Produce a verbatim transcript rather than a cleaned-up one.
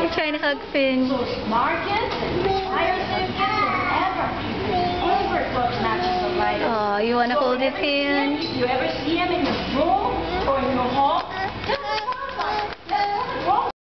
You're trying to hug Finn. So Marcus and Hyacinth forever. Overcoat matches the light. Oh, you want to So hold his whenever you see him, hand? If you ever see him in your room or in your hall, just